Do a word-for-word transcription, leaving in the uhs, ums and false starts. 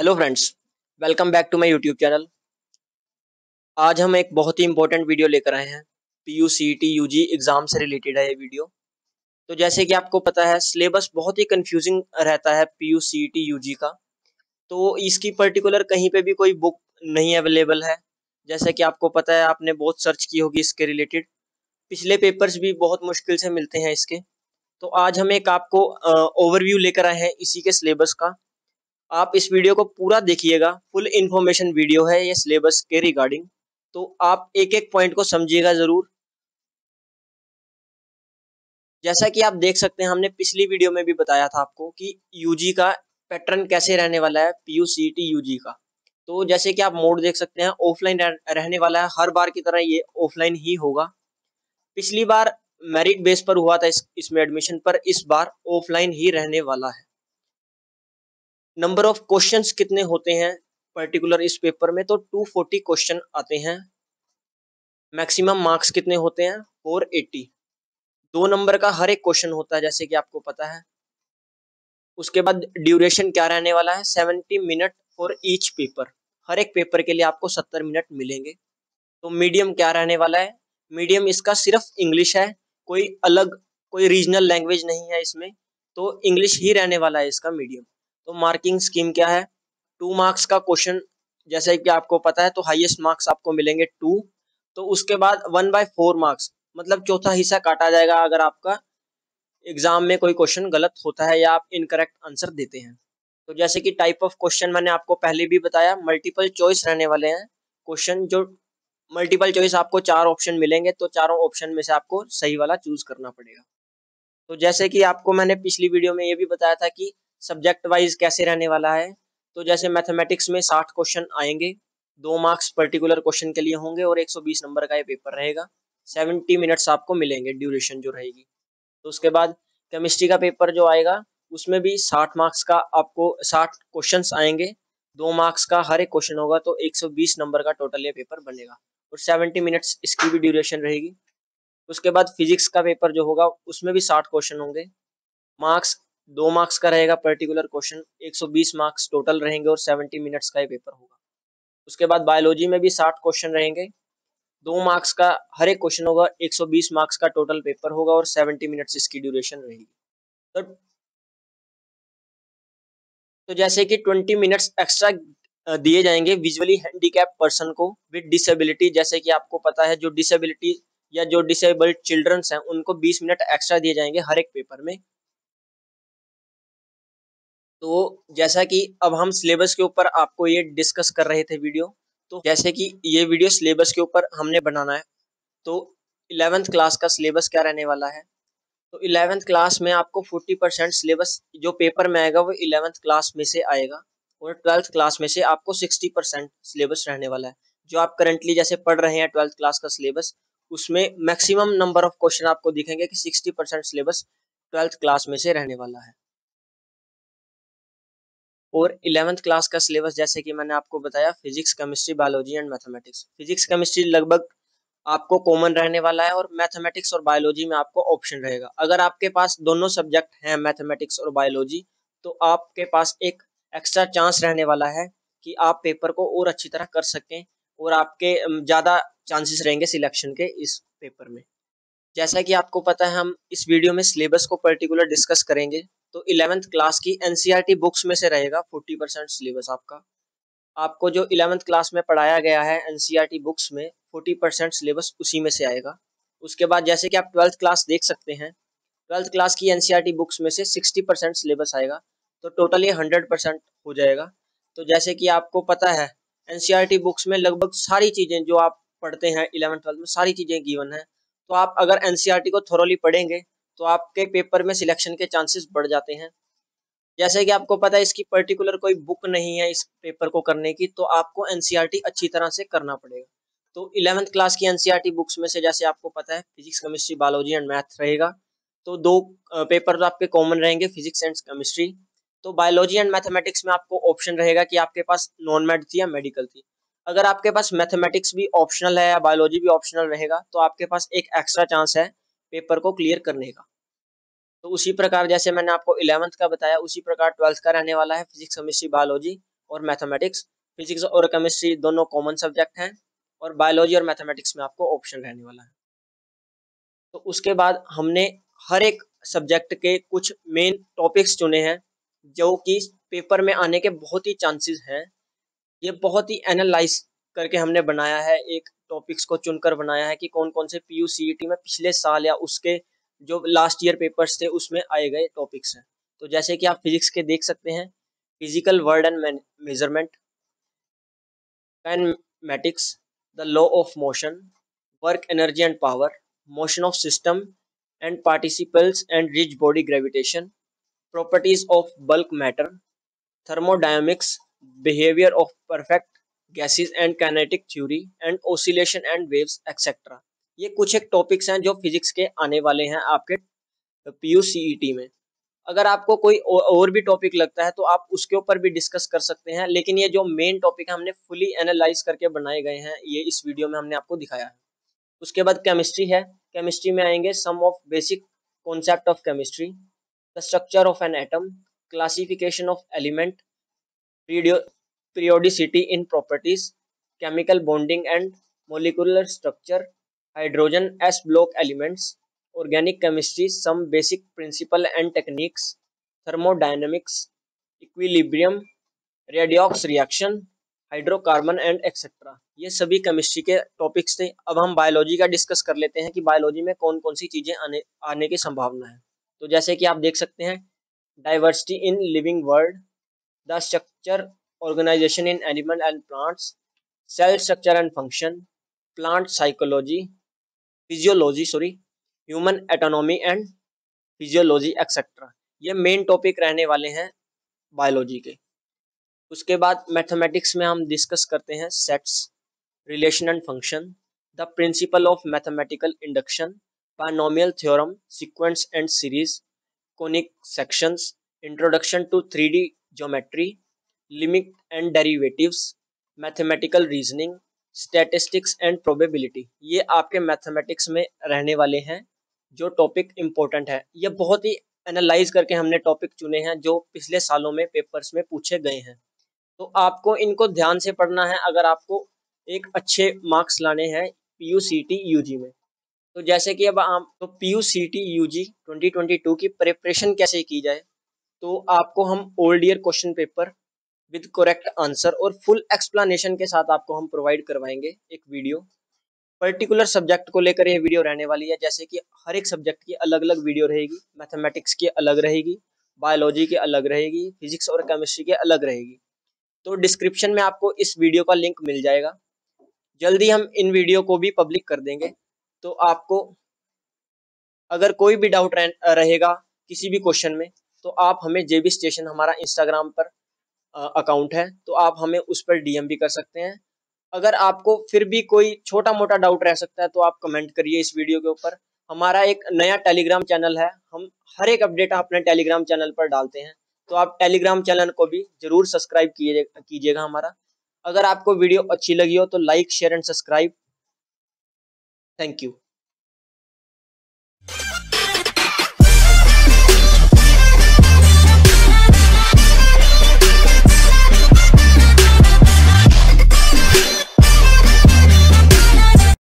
Hello friends, welcome back to my YouTube channel. आज हम एक बहुत ही इंपॉर्टेंट वीडियो लेकर आए हैं। पीयू सीईटी यूजी एग्जाम से रिलेटेड है ये वीडियो। तो जैसे कि आपको पता है, सिलेबस बहुत ही कंफ्यूजिंग रहता है पीयू सीईटी यूजी का। तो इसकी पर्टिकुलर कहीं पे भी कोई बुक नहीं अवेलेबल है। जैसे कि आपको पता है, आपने बहुत सर्च की होगी इसके रिलेटेड। पिछले पेपर्स भी बहुत मुश्किल से मिलते हैं इसके। तो आज हम एक आपको ओवरव्यू लेकर आए हैं इसी के सिलेबस का। आप इस वीडियो को पूरा देखिएगा, फुल इंफॉर्मेशन वीडियो है ये सिलेबस के रिगार्डिंग। तो आप एक एक पॉइंट को समझिएगा जरूर। जैसा कि आप देख सकते हैं, हमने पिछली वीडियो में भी बताया था आपको कि यूजी का पैटर्न कैसे रहने वाला है, पीयू सीईटी यूजी का। तो जैसे कि आप मोड देख सकते हैं, ऑफलाइन रहने वाला है। हर बार की तरह ये ऑफलाइन ही होगा। पिछली बार मेरिट बेस पर हुआ था इस, इसमें एडमिशन, पर इस बार ऑफलाइन ही रहने वाला है। नंबर ऑफ क्वेश्चंस कितने होते हैं पर्टिकुलर इस पेपर में, तो दो सौ चालीस क्वेश्चन आते हैं। मैक्सिमम मार्क्स कितने होते हैं, चार सौ अस्सी। दो नंबर का हर एक क्वेश्चन होता है, जैसे कि आपको पता है। उसके बाद ड्यूरेशन क्या रहने वाला है, सत्तर मिनट फॉर ईच पेपर। हर एक पेपर के लिए आपको सत्तर मिनट मिलेंगे। तो मीडियम क्या रहने वाला है, मीडियम इसका सिर्फ इंग्लिश है। कोई अलग कोई रीजनल लैंग्वेज नहीं है इसमें। तो इंग्लिश ही रहने वाला है इसका मीडियम। तो मार्किंग स्कीम क्या है, टू मार्क्स का क्वेश्चन जैसे कि आपको पता है, तो हाईएस्ट मार्क्स आपको मिलेंगे टू। तो उसके बाद वन बाय फोर मार्क्स, मतलब चौथा हिस्सा काटा जाएगा अगर आपका एग्जाम में कोई क्वेश्चन गलत होता है या आप इनकरेक्ट आंसर देते हैं। तो जैसे कि टाइप ऑफ क्वेश्चन मैंने आपको पहले भी बताया, मल्टीपल चॉइस रहने वाले हैं क्वेश्चन। जो मल्टीपल चॉइस आपको चार ऑप्शन मिलेंगे, तो चारों ऑप्शन में से आपको सही वाला चूज करना पड़ेगा। तो जैसे कि आपको मैंने पिछली वीडियो में ये भी बताया था कि सब्जेक्ट वाइज कैसे रहने वाला है। तो जैसे मैथमेटिक्स में साठ क्वेश्चन आएंगे, दो मार्क्स पर्टिकुलर क्वेश्चन के लिए होंगे और एक सौ बीस नंबर का ये पेपर रहेगा। सत्तर मिनट्स आपको मिलेंगे ड्यूरेशन जो रहेगी। तो उसके बाद केमिस्ट्री का पेपर जो आएगा, उसमें भी साठ मार्क्स का आपको साठ क्वेश्चंस आएंगे। दो मार्क्स का हर एक क्वेश्चन होगा, तो एक सौ बीस नंबर का टोटल ये पेपर बनेगा और सत्तर मिनट्स इसकी भी ड्यूरेशन रहेगी। उसके बाद फिजिक्स का पेपर जो होगा, उसमें भी साठ क्वेश्चन होंगे। मार्क्स दो मार्क्स का रहेगा पर्टिकुलर क्वेश्चन, एक सौ बीस मार्क्स टोटल रहेंगे और सत्तर मिनट्स का ये पेपर होगा। उसके बाद बायोलॉजी में भी साठ क्वेश्चन रहेंगे। दो मार्क्स का हर एक क्वेश्चन होगा, एक सौ बीस मार्क्स का टोटल पेपर होगा और सत्तर मिनट्स इसकी ड्यूरेशन रहेगी। तो, तो जैसे कि बीस मिनट्स एक्स्ट्रा दिए जाएंगे विजुअली हैंडीकैप पर्सन को विद डिसेबिलिटी। जैसे कि आपको पता है, जो डिसेबिलिटी या जो डिसेबल्ड चिल्ड्रंस हैं, उनको बीस मिनट एक्स्ट्रा दिए जाएंगे हर एक पेपर में। तो जैसा कि अब हम सिलेबस के ऊपर आपको ये डिस्कस कर रहे थे वीडियो। तो जैसे कि ये वीडियो सिलेबस के ऊपर हमने बनाना है। तो इलेवेंथ क्लास का सिलेबस क्या रहने वाला है, तो इलेवेंथ क्लास में आपको चालीस परसेंट सिलेबस जो पेपर में आएगा वो इलेवेंथ क्लास में से आएगा और ट्वेल्थ क्लास में से आपको साठ परसेंट सिलेबस रहने वाला है। जो आप करंटली जैसे पढ़ रहे हैं ट्वेल्थ क्लास का सिलेबस, उसमें मैक्सिमम नंबर ऑफ क्वेश्चन आपको दिखेंगे कि साठ परसेंट सिलेबस ट्वेल्थ क्लास में से रहने वाला है। और इलेवेंथ क्लास का सिलेबस जैसे कि मैंने आपको बताया, physics, chemistry, biology and mathematics. Physics chemistry लगभग आपको कॉमन रहने वाला है और मैथमेटिक्स और बायोलॉजी में आपको ऑप्शन रहेगा। अगर आपके पास दोनों सब्जेक्ट हैं, मैथमेटिक्स और बायोलॉजी, तो आपके पास एक एक्स्ट्रा चांस रहने वाला है कि आप पेपर को और अच्छी तरह कर सकें और आपके ज़्यादा चांसेस रहेंगे सिलेक्शन के इस पेपर में। जैसा कि आपको पता है, हम इस वीडियो में सिलेबस को पर्टिकुलर डिस्कस करेंगे। तो इलेवेंथ क्लास की एनसीईआरटी बुक्स में से रहेगा चालीस परसेंट सिलेबस आपका। आपको जो इलेवेंथ क्लास में पढ़ाया गया है एनसीईआरटी बुक्स में, चालीस परसेंट सिलेबस उसी में से आएगा। उसके बाद जैसे कि आप ट्वेल्थ क्लास देख सकते हैं, ट्वेल्थ क्लास की एनसीईआरटी बुक्स में से साठ परसेंट सिलेबस आएगा। तो टोटल ये सौ परसेंट हो जाएगा। तो जैसे कि आपको पता है, एनसीईआरटी बुक्स में लगभग सारी चीज़ें जो आप पढ़ते हैं इलेवेंथ ट्वेल्थ में, सारी चीज़ें गिवन है। तो आप अगर एनसीईआरटी को थोरोली पढ़ेंगे, तो आपके पेपर में सिलेक्शन के चांसेस बढ़ जाते हैं। जैसे कि आपको पता है, इसकी पर्टिकुलर कोई बुक नहीं है इस पेपर को करने की, तो आपको एनसीईआरटी अच्छी तरह से करना पड़ेगा। तो इलेवेंथ क्लास की एनसीईआरटी बुक्स में से जैसे आपको पता है, physics, chemistry, biology and math रहेगा। तो दो पेपर तो आपके कॉमन रहेंगे, फिजिक्स एंड केमिस्ट्री। तो बायोलॉजी एंड मैथमेटिक्स में आपको ऑप्शन रहेगा कि आपके पास नॉन मेड थी या मेडिकल थी। अगर आपके पास मैथमेटिक्स भी ऑप्शनल है या बायोलॉजी भी ऑप्शनल रहेगा, तो आपके पास एक एक्स्ट्रा चांस है पेपर को क्लियर करने का। तो उसी प्रकार जैसे मैंने आपको इलेवेंथ का बताया, उसी प्रकार ट्वेल्थ का रहने वाला है, फिजिक्स, केमिस्ट्री, बायोलॉजी। और मैथमेटिक्स। फिजिक्स और केमिस्ट्री दोनों कॉमन सब्जेक्ट हैं और बायोलॉजी और मैथमेटिक्स में आपको ऑप्शन रहने वाला है। तो उसके बाद हमने हर एक सब्जेक्ट के कुछ मेन टॉपिक्स चुने हैं जो कि पेपर में आने के बहुत ही चांसेस हैं। ये बहुत ही एनालाइज करके हमने बनाया है, एक टॉपिक्स को चुनकर बनाया है कि कौन कौन से पीयू सीईटी में पिछले साल या उसके जो लास्ट ईयर पेपर्स थे उसमें आए गए टॉपिक्स हैं। तो जैसे कि आप फिजिक्स के देख सकते हैं, physical world and measurement, kinematics, the law of motion, work energy and power, motion of system and particles and rigid body gravitation, properties of bulk matter, thermodynamics, behavior of perfect gases and kinetic theory, and oscillation and waves, et cetera. ये कुछ एक topics हैं जो physics के आने वाले हैं आपके पीयू सीईटी में। अगर आपको कोई और भी टॉपिक लगता है तो आप उसके ऊपर भी डिस्कस कर सकते हैं, लेकिन ये जो मेन टॉपिक है हमने फुली एनालाइज करके बनाए गए हैं, ये इस वीडियो में हमने आपको दिखाया है। उसके बाद केमिस्ट्री है। केमिस्ट्री में आएंगे some of basic concept of chemistry, the structure of an atom, classification of element, periodicity in properties, chemical bonding and molecular structure, hydrogen s block elements, organic chemistry, some basic principle and techniques, thermodynamics, equilibrium, redox reaction, hydrocarbon and etcetera. ये सभी chemistry के topics थे। अब हम biology का discuss कर लेते हैं कि बायोलॉजी में कौन कौन सी चीजें आने आने की संभावना है। तो जैसे कि आप देख सकते हैं, diversity in living world, the structure organisation in animal and plants, cell structure and function, plant psychology, physiology sorry human anatomy and physiology etcetera. ये मेन टॉपिक रहने वाले हैं बायोलॉजी के। उसके बाद मैथमेटिक्स में हम डिस्कस करते हैं sets, relation and function, the principle of mathematical induction, binomial theorem, sequence and series, conic sections, introduction to three D geometry, limit and derivatives, mathematical reasoning, statistics and probability. ये आपके mathematics में रहने वाले हैं जो topic important है। ये बहुत ही एनालाइज करके हमने टॉपिक चुने हैं जो पिछले सालों में पेपर्स में पूछे गए हैं। तो आपको इनको ध्यान से पढ़ना है अगर आपको एक अच्छे मार्क्स लाने हैं पीयू सीटी यूजी में। तो जैसे कि अब आप तो PU CET UG twenty twenty two की प्रिपरेशन कैसे की जाए, तो आपको हम old year question paper with correct answer और फुल एक्सप्लेनेशन के साथ आपको हम प्रोवाइड करवाएंगे एक वीडियो। पर्टिकुलर सब्जेक्ट को लेकर ये वीडियो रहने वाली है, जैसे कि हर एक सब्जेक्ट की अलग अलग वीडियो रहेगी। मैथमेटिक्स की अलग रहेगी, बायोलॉजी की अलग रहेगी, फिजिक्स और केमिस्ट्री की अलग रहेगी। तो डिस्क्रिप्शन में आपको इस वीडियो का लिंक मिल जाएगा। जल्दी हम इन वीडियो को भी पब्लिक कर देंगे। तो आपको अगर कोई भी डाउट रहेगा किसी भी क्वेश्चन में तो आप हमें जेबी स्टेशन, हमारा इंस्टाग्राम पर अकाउंट है, तो आप हमें उस पर डीएम भी कर सकते हैं। अगर आपको फिर भी कोई छोटा मोटा डाउट रह सकता है तो आप कमेंट करिए इस वीडियो के ऊपर। हमारा एक नया टेलीग्राम चैनल है, हम हर एक अपडेट अपने टेलीग्राम चैनल पर डालते हैं, तो आप टेलीग्राम चैनल को भी जरूर सब्सक्राइब कीजिएगा हमारा। अगर आपको वीडियो अच्छी लगी हो तो like share and subscribe. Thank you.